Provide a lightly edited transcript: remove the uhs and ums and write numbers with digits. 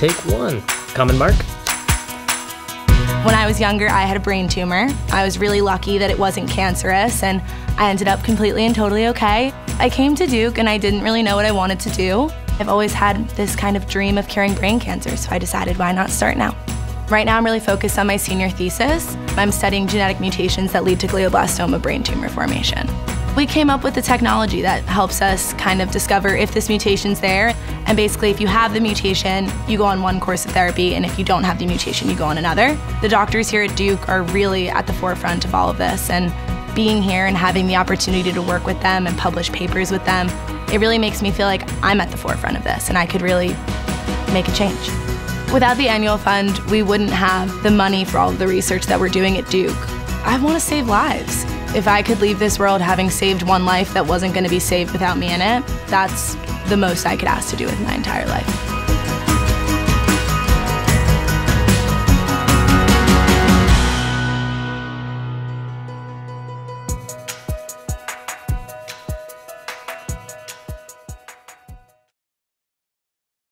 Take 1. Common Mark? When I was younger, I had a brain tumor. I was really lucky that it wasn't cancerous, and I ended up completely and totally okay. I came to Duke and I didn't really know what I wanted to do. I've always had this kind of dream of curing brain cancer, so I decided why not start now. Right now I'm really focused on my senior thesis. I'm studying genetic mutations that lead to glioblastoma brain tumor formation. We came up with the technology that helps us kind of discover if this mutation's there, and basically if you have the mutation, you go on one course of therapy, and if you don't have the mutation, you go on another. The doctors here at Duke are really at the forefront of all of this, and being here and having the opportunity to work with them and publish papers with them, it really makes me feel like I'm at the forefront of this and I could really make a change. Without the annual fund, we wouldn't have the money for all of the research that we're doing at Duke. I want to save lives. If I could leave this world having saved one life that wasn't going to be saved without me in it, that's the most I could ask to do with my entire life.